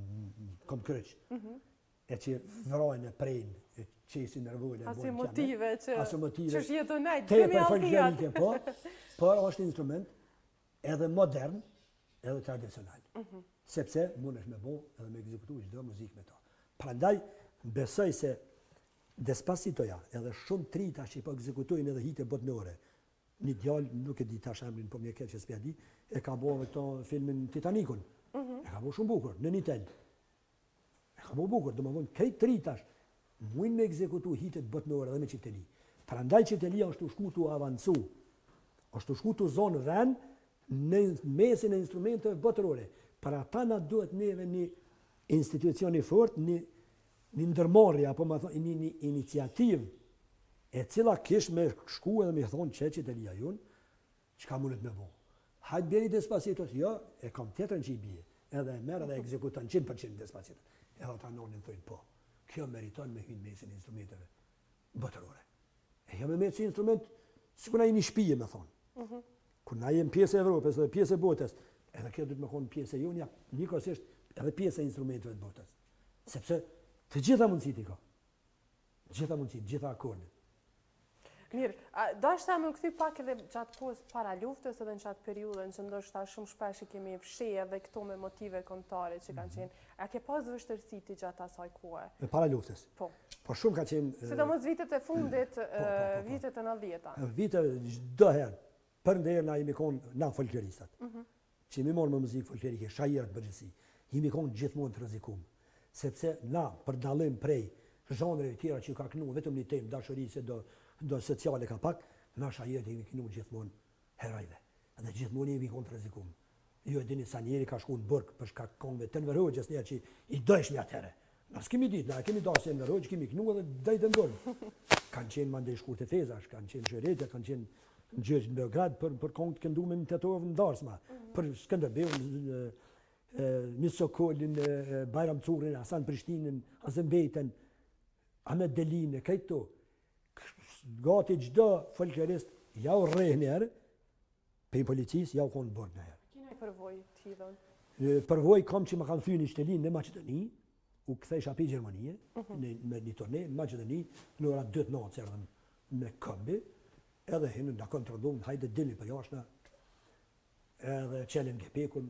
kom kryq, e që vrajnë e prejnë, e qesin nervojnë, Asi motive që shjetu nejtë, te për folklerike, por është instrument edhe modern, edhe tradicional. Sepse mund është me bo edhe me ekzekutu çdo muzikë me to. Prandaj, besoj se Despacitoja, edhe shumë trita që i po ekzekutojnë edhe hite botnore. Një djallë, nuk e di tash emrin, po mje keq që s'pja di, e ka bo me këto filmin Titanicun. E ka bo shumë bukur, në një tel. E ka bo bukur, dhe më vonë, krejt tritash, mujnë me ekzekutu hitet botnore dhe me qifteli. Prandaj qiftelia është u shku të avancu, është u shku të zonë dhen në mesin e instrumenteve botërore. Për ata na duhet neve një institucioni fort, një ndërmarrje, apo më thonë, një iniciativë, e cila kish me shku edhe me thonë që qitelia jonë, çka mundet me bo. Hajtë bjeri Despacitos, jo, e kam tjetërën që i bje, edhe e merë edhe ekzekuton 100% Despacitos. Edhe ata nonin thojnë, po, kjo meriton me hynë mesin instrumenteve botërore. E jo me mesin instrument, si kuna i një shpije, me thonë. Kur na jem pjesë e Evropës dhe pjesë e botës, edhe kjo dhëtë me konë pjesë e jonë, njëkohësisht edhe pjesë e instrumenteve të botës. Sepse të gjitha mundësit i ka. Gjitha mundësit, gjitha akordit. Mirë, do është ta më këthy pak edhe gjatë kohës para luftës edhe në qatë periudën që ndoshta shumë shpesh i kemi fshi edhe këto me motive kombëtare që kanë qenë. A ke pas vështërsi ti gjatë asaj kohë? E para luftës? Po. Po shumë ka qenë... Sidomos vitet e fundit, vitet e 90-ta. Vitet çdo herë, për ndërë na jemi konë na folkloristat. Që jemi morë me muzikë folklorike, shajirët përgjithësi. Jemi konë gjithmonë të rrezikuar. Sepse na, për dallim prej zhanreve tjera që ka kënu vetëm një temë dashurisë do sociale ka pak, na shajirët jemi kënu gjithmonë herojve. Dhe gjithmonë jemi konë të rrezikuar. Ju e dini sa njeri ka shku në burg për shkak këngëve të Enver Hoxhës njerë që i dojshmi atëherë. Na s'kemi ditë, na kemi dashur Enver Hoxhë, kemi kënu edhe dajtë në burg. Kanë qenë mandej shkurtë Fezash, kanë qenë Zhërete, kanë qenë në Gjëgjë në Beograd për këngë të këndume në Tetovë në Darsma, për Skënderbeun, Mis Sokolin, Bajram Curin, Hasan Prishtinën, Azembejten, Ahmet Delin, krejt to. Gati çdo folklorist ja u rreh njerë, pe policisë ja u konë burg në herë. Kina i përvoj t'hidhën? Përvoj kam që më kanë thyë një shtelinë në Macedoni, u këthej shapi Gjermanie, me një turne në Macedoni, në ora 2 natë erdhëm me këmbi, edhe hinë nga kontrollumë, hajde dilni për jashna, edhe qelin gepekun,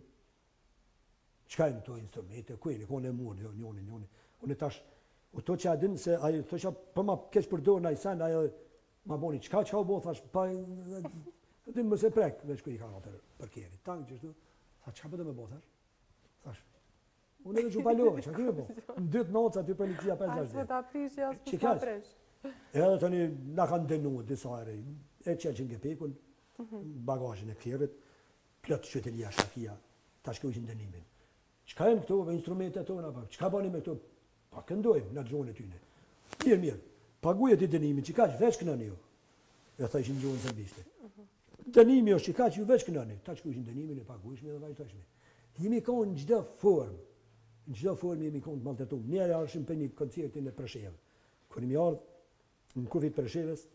qka e në to instrumente, ku e një kone e murë, njoni. Unë tash, u to që adin se, to që për ma keq përdojnë a i sen, ajo ma boni, qka u bo, thash, pa, din më se prek, veç ku i ka atër për kjeri, tangë qështu, thash, qka përdo me bo, thash, unë edhe që palove, qka kërë bo, në 2 natë aty policia 5-6 Asë më të aprish, asë më të aprish. Edhe të një, nga kanë denu disa ere, e qeqin gepekun, bagajin e kjerit, plët qytelia shakia, ta shkojshin dënimin. Qka e në këto, instrumente tona, qka bani me këto, pa këndojmë në gjonë e tyne. Mirë, pagujet i dënimin, që ka që veç kënani ju, e tha ishin gjonë sërbiste. Dënimi është që ka që ju veç kënani, ta shkojshin dënimin e paguishme dhe vajtashme. Jemi konë në gjdo formë jemi konë të maltëtumë. Njerë arshim për një koncertin e Preshevë. Kër jemi ardhë në kufit Preshevës,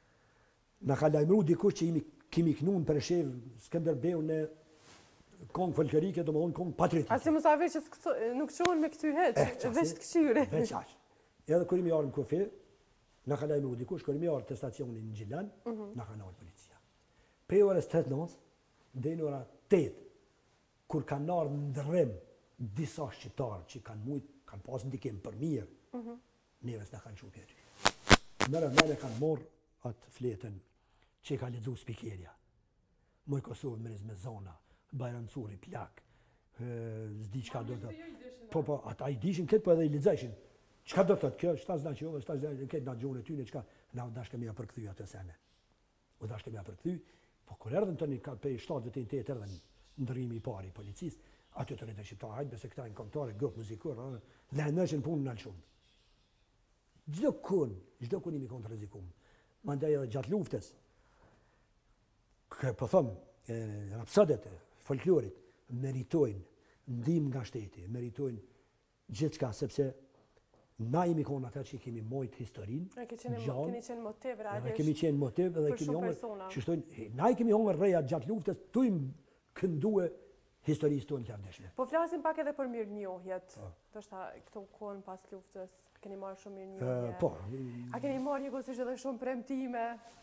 në ka lajmru dikush që kemi kënu në Preshevë, Skënderbeu në kongë folklorike, do më thonë kongë patriotike. Asi më sa veç nuk qonë me këty heq, veç të këshyre. Veç aqë. Edhe kër jemi ardhë në kufit, në ka lajmru dikush, kër jemi ardhë të stacionin në Gjilan, në ka nalë policia. Prej orës 8 nënës, dhe në ora 8, kur kanë ardhë në ndërrim disa shqitarë që kanë pasë ndikim për mirë, neves në kanë quke aty. Mene kanë morë atë fletën që ka ledzu spikerja. Moj Kosovë mëriz me zona, Bajram Curi, Plak, zdi qka do të... Po, ata i dishin këtë, po edhe i ledzajshin. Qka do të kjo, shtas da që jo, shtas da këtë nga gjonë e tyne, qka na u dashkemi a përkthy atë sene. U dashkemi a përkthy, po kur erdhen të një pe 7-8 erdhen ndërrimi i pari i policisë, aty të rejtë shqiptarë, hajtë bese këta në kontare, grupë muzikur, dhe nëshën punë në alëshumë. Gjdo kun imi konë të rezikumë. Ma ndaj edhe gjatë luftës, po thëmë, rapsadet e folklorit meritojnë ndim nga shteti, meritojnë gjithë qka, sepse na imi konë ata që kemi mojtë historinë, keni qenë motiv, kemi qenë motiv, edhe kemi hongër, që shtojnë, na i kemi hongër reja gjatë luftës, tu im këndue historisë tonë të ardeshme. Po flasim pak edhe për mirë njohjet, të është këto konë pas luftës, keni marrë shumë mirë njohje. Po. A keni marrë një kosisht edhe shumë premtime?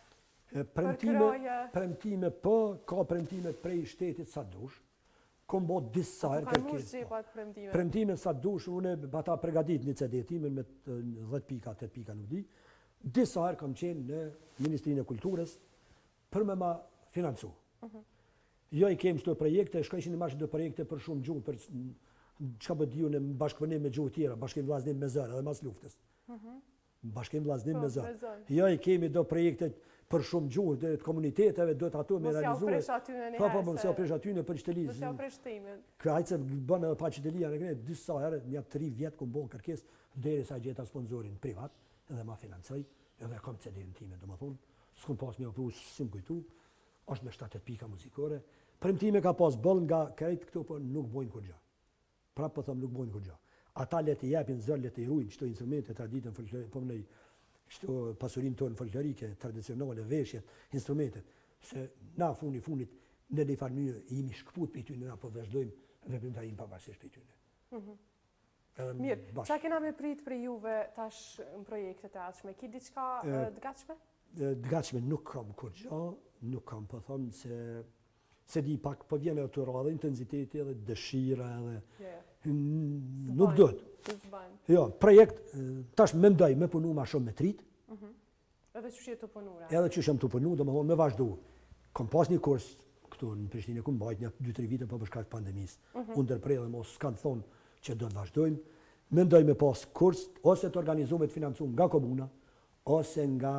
Premtime, po, ka premtime prej shtetit sa dush, kom bo disa herë kërkes. Kanë mund shqipat premtime? Premtime sa dush, unë bata pregadit një CD-timin me 10 pika, 8 pika nuk di, disa herë kam qenë në Ministrinë e Kulturës për me ma financu. Jo i kemë shto projekte, shkojshin i mashë do projekte për shumë gjuhë, për qka për diju në bashkëpunim me gjuhë tjera, bashkim vllaznim me zërë, edhe mas luftës. Bashkim vllaznim me zërë. Jo i kemi do projekte për shumë gjuhë, dhe të komuniteteve, do të ato me realizuar. Mos ja opresh aty në Po, mos ja opresh aty në për qëtëli. Mos ja opresh timin. Kajtë se bënë edhe pa qëtëlia në krejtë, disa herë, një 3 vjetë këmë bënë kërkes, deri sa gjeta sponsorin privat, edhe ma financoj, edhe kom CD-në time, do më thonë, s'kom pas me opru, s'im kujtu, është me 7 pika muzikore. Premtime ka pas bëllë nga krejtë këto, po nuk bojnë kur gjë. Prapë po thëmë nuk bojnë kur gjë. Ata le të jepin zërë, le të i rujnë qëto instrumente, traditën, po mënej, qëto pasurin tonë folklorike, tradicionale, veshjet, instrumentet, se na funit, në një farë mënyrë jemi shkëput për i tyne, na po vazhdojmë veprimtarim pavarësisht për i tyne. Mirë, qa kena me prit për juve tash në projekte të atshme? Ki diçka dëgatshme? Dëgatshme nuk kam kur gjë, nuk kam po thëmë se di pak, po vjene të radhe, intensiteti edhe dëshira edhe nuk dojtë. Jo, projekt, tash mendoj me punu ma shumë me trit. Edhe që shetë të punura? Edhe që shetë të punu, do më thonë me vazhdu. Kom pas një kurs këtu në Prishtinë, kom bajt një 2-3 vite për shkak pandemisë. Unë dërprej dhe mos s'kanë thonë që do të vazhdojmë. Mendoj me pas kurs, ose të organizume të financu nga komuna, ose nga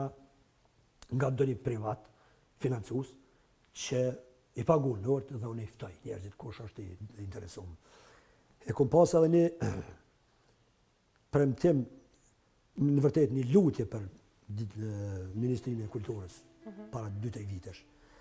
do një privat financus, që i pagu në orët dhe unë i ftoj njerëzit kush është i interesumë. E kom pas edhe një premtim, në vërtet një lutje për Ministrinë e Kulturës, para 2-3 vitesh.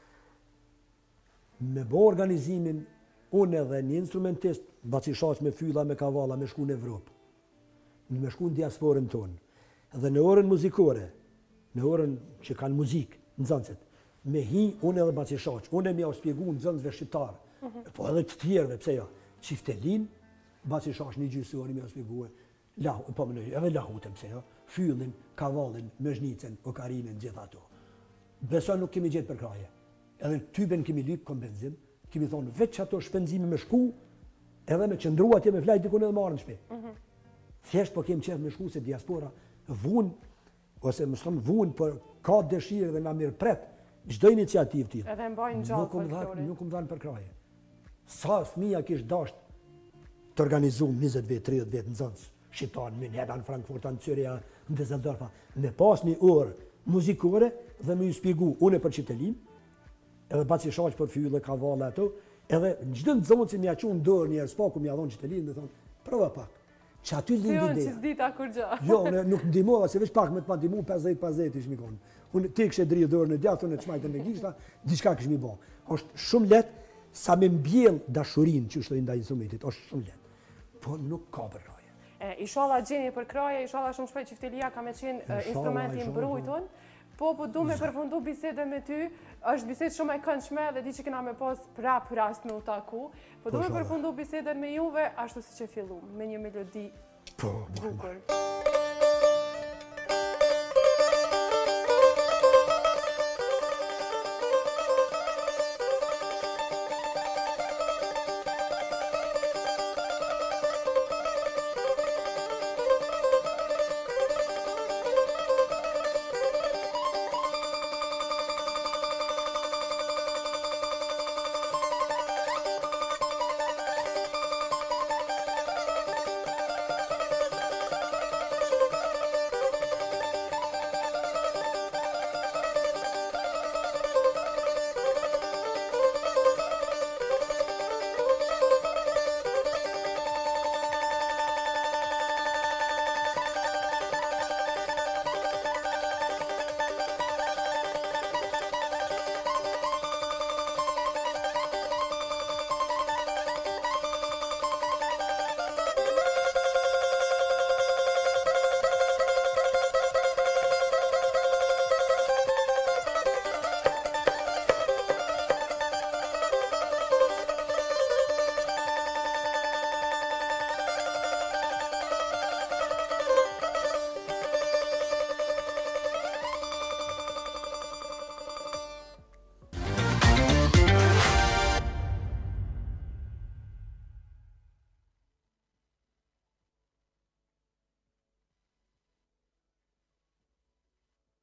Me bo organizimin, unë edhe një instrumentist, bacishaq me fylla, me kavala, me shku në Evropë, me shku në diasporën tonë. Dhe në orën muzikore, në orën që kanë muzikë, në zënësit, me hi, unë edhe bacishaq, unë e mja u spjegu në zënësve shqiptarë, po edhe të tjerëve, pse jo, Qiftelin, basi shash një gjysë orë me spjegue, edhe lahutëm se, fyllin, kavallin, mëzhnicën, okarinën, gjithë ato. Beso nuk kemi gjetë për kraje. Edhe typen kemi lypë kompenzim, kemi thonë veç ato shpenzime me shku, edhe me qëndru atje me flajt dikun edhe marrë në shpe. Thjesht po kemi qef me shku se diaspora vun, ose më thonë vun, për ka dëshirë dhe nga mirë pret, gjdo iniciativë tjilë. Edhe mbajnë gjallë folklore. Nuk më dhanë për kraje. Sa fëmija kishë dasht të organizumë 20 vetë, 30 vetë në zëndës, Shqiptanë, Manhattan, Frankfurtan, Zürich, në Düsseldorfa, me pas një orë muzikore dhe me ju spjegu une për qitelin, edhe baci shaq për fyllë, kavalle ato, edhe në gjithë në zonë që mja qunë dorë njerë spaku mja dhonë qitelin dhe thonë, prova pak, që aty Si unë që s'dita kur gjë. Jo, nuk ndimova, se veç pak me të pa ndimu, 50-50 ishë mi konë. Unë ti kështë e drije dorë në djatë, unë e të shmajtë me gishta, diçka kështë mi bo. Është shumë letë, sa me mbjell dashurin që është nda instrumentit, është shumë letë. Po nuk ka për kraje. Ishala gjeni për kraje, ishala shumë shpejt qiftelia ka me qenë instrumenti mbrojtun, po du me përfundu bisede me ty, është bised shumë e këndshme dhe di që kena me pas prap rast me u taku, po du me përfundu biseden me juve, ashtu si që fillu, me një melodi bukur.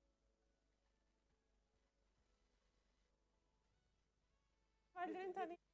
Falënderim tani.